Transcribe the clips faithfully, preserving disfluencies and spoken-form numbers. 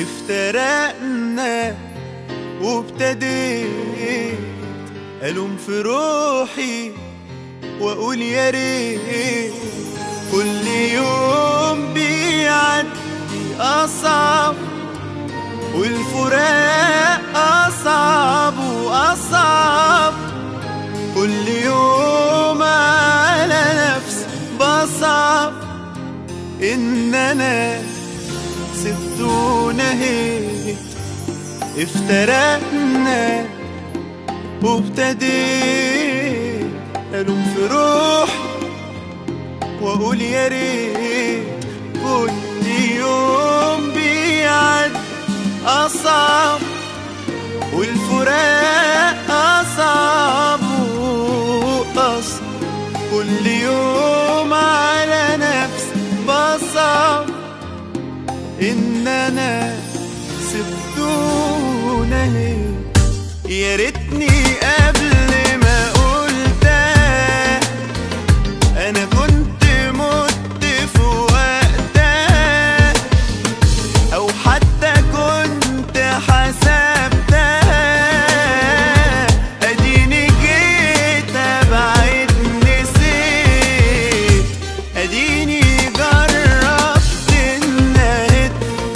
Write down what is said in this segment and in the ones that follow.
افترقنا وابتديت ألوم في روحي وأقول يا ريت كل يوم بيعدي أصعب والفراق أصعب وأصعب، كل يوم على نفسي بصعب إن أنا سبت ونهيت. افترقنا وابتديت ألوم في روحي وأقول يا ريت كل يوم بيعدي أصعب والفراق أصعب وأصعب، كل يوم على نفسي بصعب إن أنا سبت ونهيت. يا ريتني قبل ما قلتها أنا كنت مت في وقتها، أو حتى كنت حسبتها. أديني جيت أبعد نسيت، أديني جربت النهد،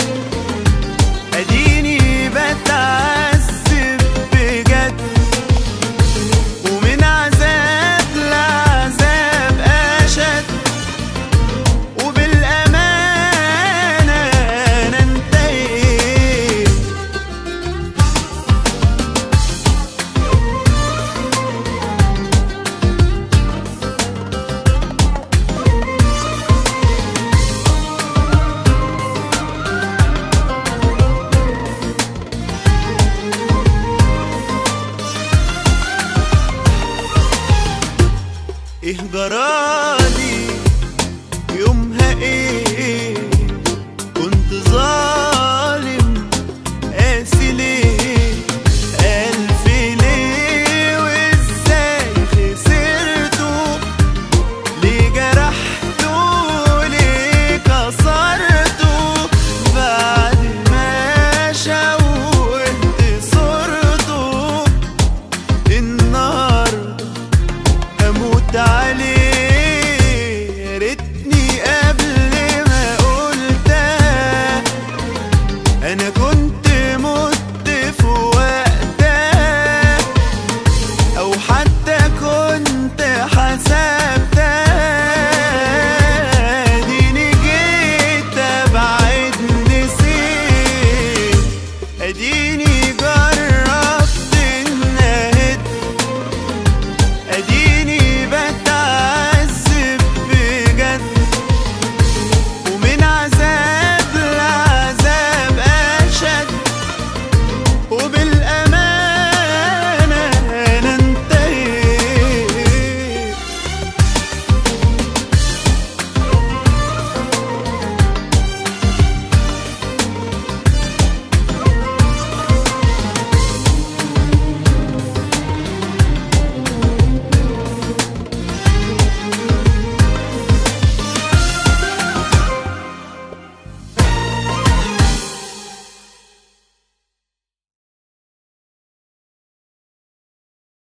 أديني بتعذب بجد، ومن عذاب لعذاب أشد، وبالأمانة أنا انتهيت. إيه جرالي يومها إيه